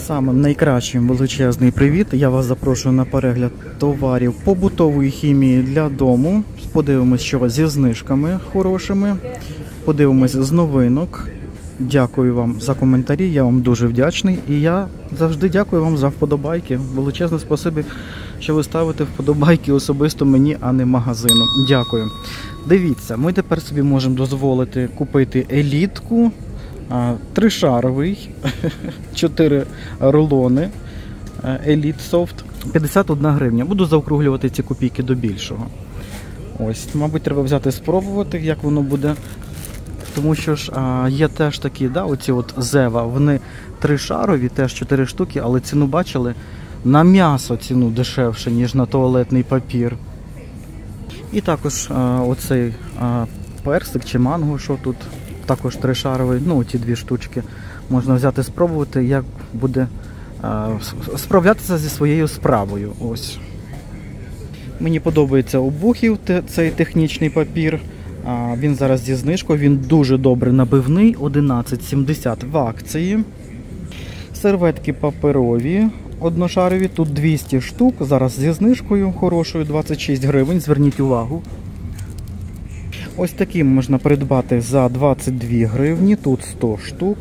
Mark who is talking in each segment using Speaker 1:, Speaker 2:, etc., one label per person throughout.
Speaker 1: Самим найкращим величезний привіт. Я вас запрошую на перегляд товарів побутової хімії для дому. Подивимось, що зі знижками хорошими. Подивимось з новинок. Дякую вам за коментарі, я вам дуже вдячний. І я завжди дякую вам за вподобайки. Величезне спасибі, що ви ставите вподобайки особисто мені, а не магазину. Дякую. Дивіться, ми тепер собі можемо дозволити купити елітку. Тришаровий, 4 рулони Elite Soft, 51 гривня. Буду заокруглювати ці копійки до більшого. Ось, мабуть, треба взяти спробувати, як воно буде. Тому що ж є теж такі, да, оці от Зева, вони тришарові, теж 4 штуки, але ціну бачили? На м'ясо ціну дешевше, ніж на туалетний папір. І також оцей персик чи манго, що тут. Також тришаровий, ну ці 2 штучки. Можна взяти, спробувати, як буде справлятися зі своєю справою. Ось. Мені подобається Обухів, цей технічний папір. Він зараз зі знижкою, він дуже добре набивний, 11,70 в акції. Серветки паперові, одношарові, тут 200 штук, зараз зі знижкою хорошою, 26 гривень, зверніть увагу. Ось такі можна придбати за 22 гривні, тут 100 штук.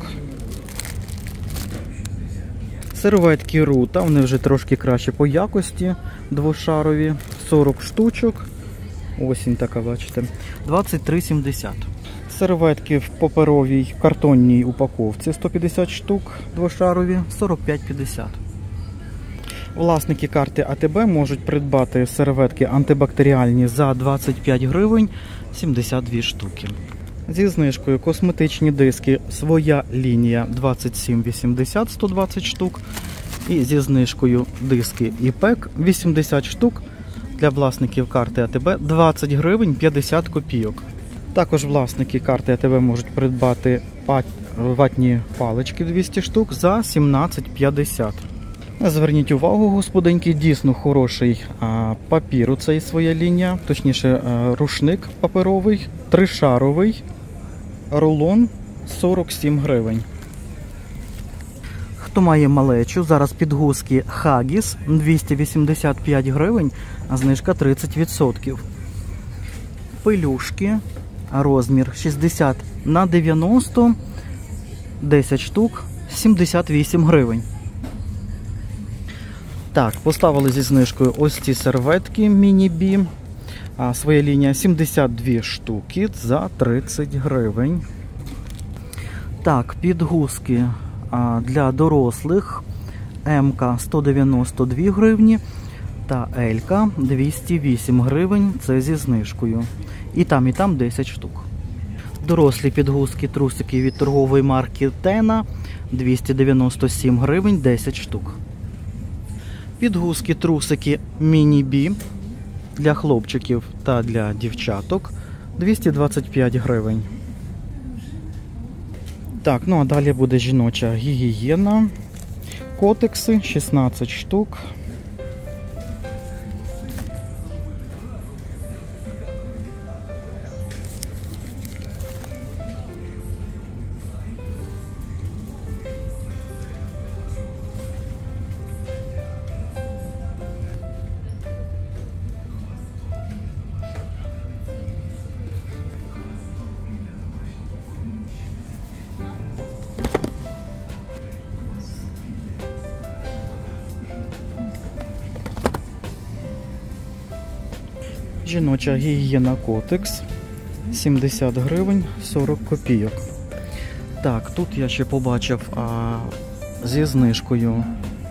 Speaker 1: Серветки Рута, вони вже трошки краще по якості, двошарові, 40 штучок. Осінь така, бачите, 23,70. Серветки в паперовій картонній упаковці, 150 штук, двошарові, 45,50. Власники карти АТБ можуть придбати серветки антибактеріальні за 25 гривень, 72 штуки. Зі знижкою косметичні диски своя лінія 27,80, 120 штук. І зі знижкою диски ІПЕК 80 штук для власників карти АТБ 20 гривень 50 копійок. Також власники карти АТБ можуть придбати ватні палички 200 штук за 17,50. Зверніть увагу, господинки, дійсно хороший папір, оцей своя лінія, точніше рушник паперовий, тришаровий, рулон 47 гривень. Хто має малечу, зараз підгузки Huggies 285 гривень, а знижка 30%. Пелюшки, розмір 60 на 90, 10 штук, 78 гривень. Так, поставили зі знижкою ось ці серветки міні-бі. Своя лінія 72 штуки за 30 гривень. Так, підгузки для дорослих. МК 192 гривні та ЛК 208 гривень, це зі знижкою. І там 10 штук. Дорослі підгузки, трусики від торгової марки Тена 297 гривень, 10 штук. Підгузки, трусики міні-бі для хлопчиків та для дівчаток 225 гривень. Так, ну а далі буде жіноча гігієна. Котекси 16 штук. Жіноча гігієна Котекс 70 гривень 40 копійок. Так, тут я ще побачив зі знижкою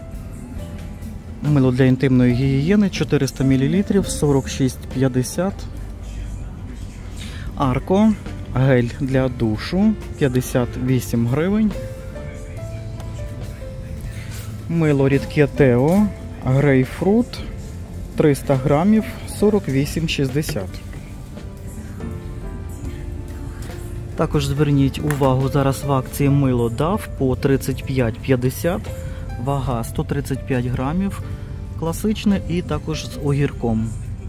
Speaker 1: мило для інтимної гігієни 400 мл 46,50. Арко гель для душу 58 гривень. Мило рідке Тео грейпфрут 300 грамів 48,60. Також зверніть увагу, зараз в акції мило DAF по 35,50, вага 135 грамів, класичне і також з огірком.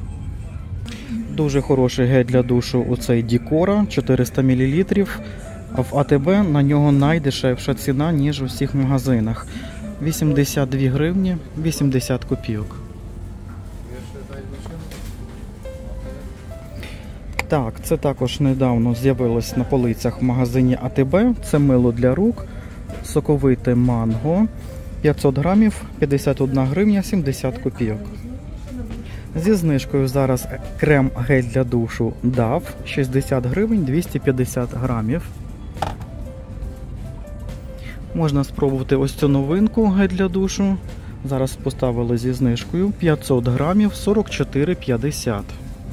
Speaker 1: Дуже хороший гель для душу оцей Дікора, 400 мл. В АТБ на нього найдешевша ціна, ніж у всіх магазинах. 82 гривні 80 копійок. Так, це також недавно з'явилось на полицях в магазині АТБ. Це мило для рук, соковите манго, 500 грамів, 51 гривня 70 копійок. Зі знижкою зараз крем-гель для душу DAV, 60 гривень 250 грамів. Можна спробувати ось цю новинку гель для душу. Зараз поставили зі знижкою 500 грамів 44,50.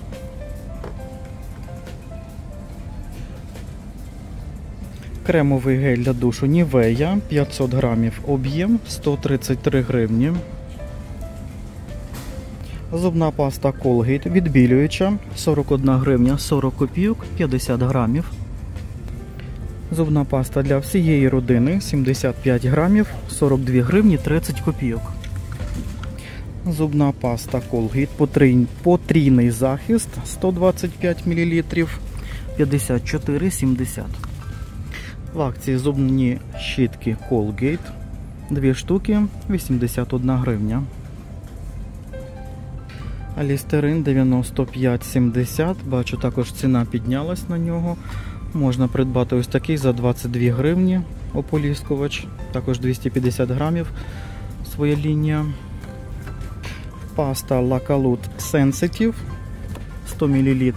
Speaker 1: Кремовий гель для душу Nivea, 500 грамів, об'єм 133 гривні. Зубна паста Colgate відбілююча, 41 гривня 40 копійок, 50 грамів. Зубна паста для всієї родини, 75 грамів, 42 гривні 30 копійок. Зубна паста Colgate потрійний захист, 125 мл, 54,70. В акції зубні щітки Colgate, 2 штуки, 81 гривня. Лістерин 95,70, бачу також ціна піднялась на нього. Можна придбати ось такий за 22 гривні ополіскувач, також 250 грамів своя лінія. Паста La Colute Sensitive 100 мл,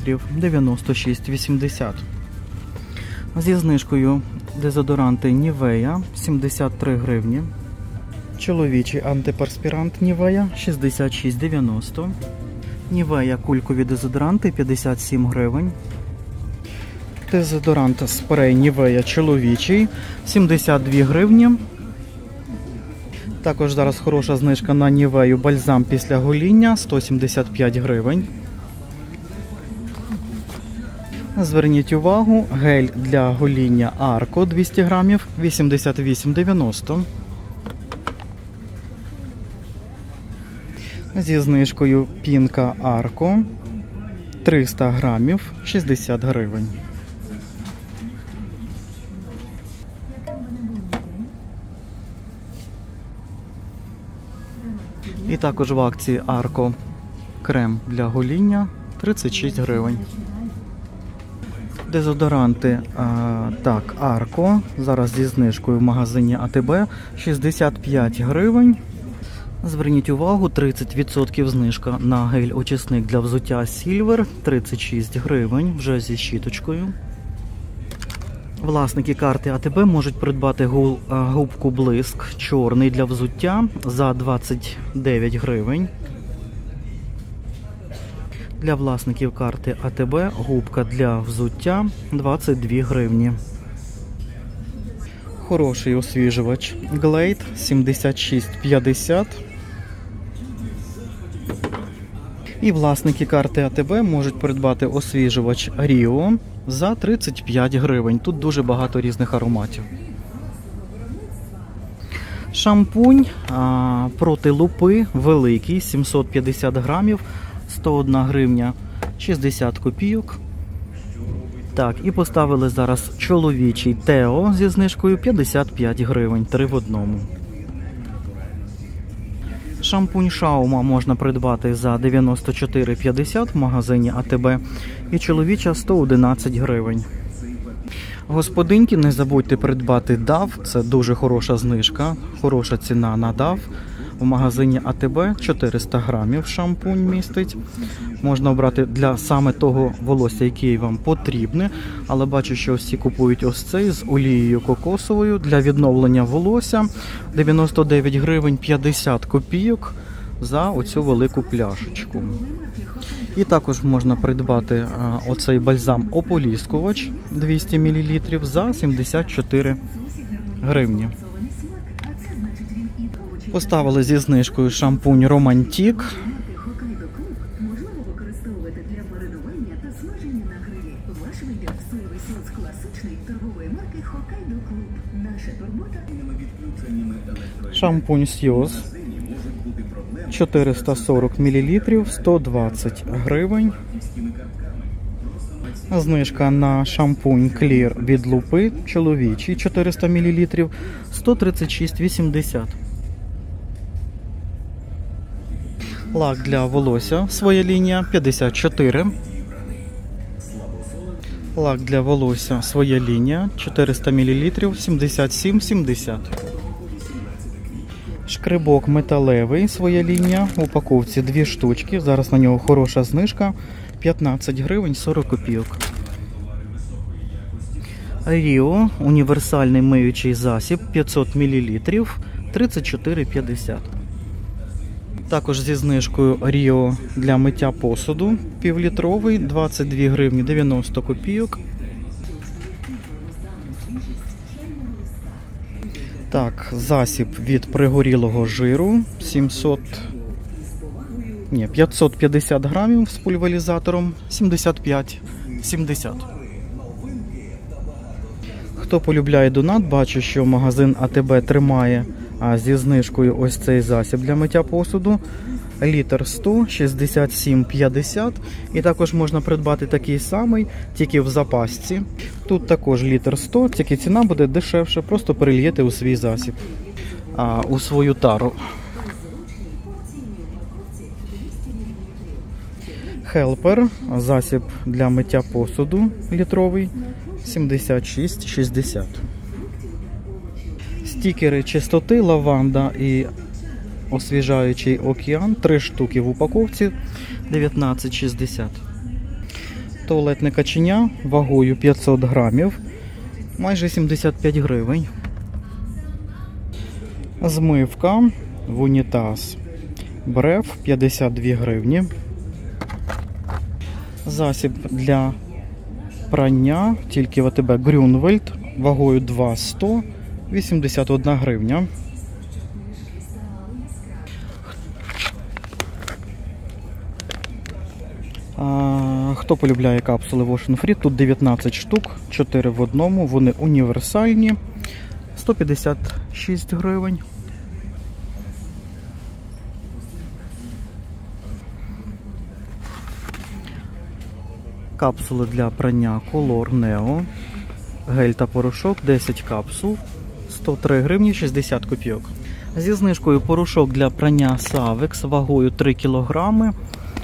Speaker 1: 96,80. Зі знижкою дезодоранти Nivea 73 гривні. Чоловічий антиперспірант Nivea 66,90. Nivea кулькові дезодоранти 57 гривень. Дезодорант спрей Nivea чоловічий 72 гривні. Також зараз хороша знижка на Nivea бальзам після гоління 175 гривень. Зверніть увагу, гель для гоління Arko 200 грамів 88,90. Зі знижкою пінка Arko 300 грамів 60 гривень. І також в акції Arko крем для гоління 36 гривень. Дезодоранти Arko зараз зі знижкою в магазині АТБ 65 гривень. Зверніть увагу, 30% знижка на гель-очисник для взуття Silver 36 гривень вже зі щіточкою. Власники карти АТБ можуть придбати губку Блиск чорний для взуття за 29 гривень. Для власників карти АТБ губка для взуття 22 гривні. Хороший освіжувач Glade 76,50. І власники карти АТБ можуть придбати освіжувач Rio за 35 гривень. Тут дуже багато різних ароматів. Шампунь проти лупи великий 750 грамів 101 гривня 60 копійок. Так, і поставили зараз чоловічий Тео зі знижкою 55 гривень, 3 в одному. Шампунь Шаума можна придбати за 94,50 в магазині АТБ і чоловіча 111 гривень. Господинки, не забудьте придбати DAV, це дуже хороша знижка, хороша ціна на DAV. В магазині АТБ 400 грамів шампунь містить. Можна обрати для саме того волосся, яке вам потрібне. Але бачу, що всі купують ось цей з олією кокосовою для відновлення волосся. 99 гривень 50 копійок за оцю велику пляшечку. І також можна придбати оцей бальзам-ополіскувач 200 мл за 74 гривні. Поставили зі знижкою шампунь Романтік. Шампунь Сьоз 440 мл 120 гривень. Знижка на шампунь Clear від лупи чоловічий 400 мл 136,80. Лак для волосся, своя лінія, 54. Лак для волосся, своя лінія, 400 мл, 77,70. Шкрибок металевий, своя лінія, в упаковці 2 штучки. Зараз на нього хороша знижка, 15 гривень 40 копійок. Ріо, універсальний миючий засіб, 500 мл, 34,50. Також зі знижкою Ріо для миття посуду, півлітровий, 22 гривні 90 копійок. Так, засіб від пригорілого жиру, 550 грамів з пульверизатором, 75,70. Хто полюбляє донат, бачу, що магазин АТБ тримає зі знижкою ось цей засіб для миття посуду. Літр 100, 67,50. І також можна придбати такий самий, тільки в запасці. Тут також літр 100, тільки ціна буде дешевше, просто перельєте у свій засіб, у свою тару. Хелпер, засіб для миття посуду літровий, 76,60. Стікери чистоти, лаванда і освіжаючий океан, 3 штуки в упаковці, 19,60. Туалетне каченя вагою 500 грамів, майже 75 гривень. Змивка в унітаз Бреф, 52 гривні. Засіб для прання, тільки в АТБ Грюнвальд, вагою 2,100, 81 гривня. Хто полюбляє капсули Wash Free, тут 19 штук, 4 в одному, вони універсальні, 156 гривень. Капсули для прання Color Neo, гель та порошок, 10 капсул, 103 гривні 60 копійок. Зі знижкою порошок для прання Savex вагою 3 кг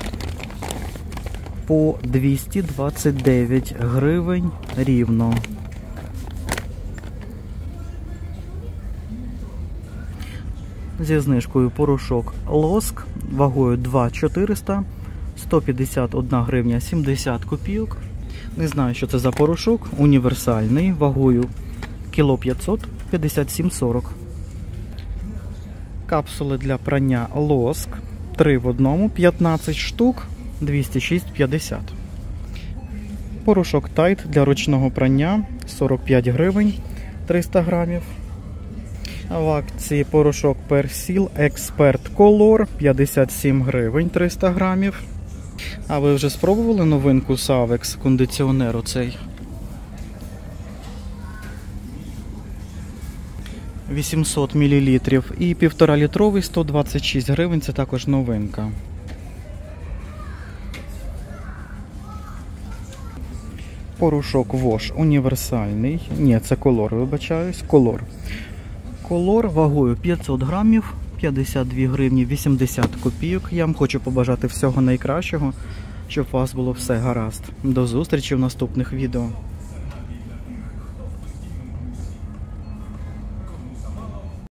Speaker 1: по 229 гривень рівно. Зі знижкою порошок Лоск вагою 2,400, 151 гривня 70 копійок. Не знаю, що це за порошок. Універсальний, вагою кіло 500, 57,40. Капсули для прання Лоск 3 в одному, 15 штук, 206,50. Порошок Тайд для ручного прання 45 гривень 300 грамів. В акції порошок Персіл Експерт Колор 57 гривень 300 грамів. А ви вже спробували новинку Savex, кондиціонер оцей? 800 мл і 1,5 літровий 126 гривень, це також новинка. Порошок Wash універсальний. Ні, це Color, вибачаюсь. Color вагою 500 грамів, 52 гривні 80 копійок. Я вам хочу побажати всього найкращого, щоб у вас було все гаразд. До зустрічі в наступних відео.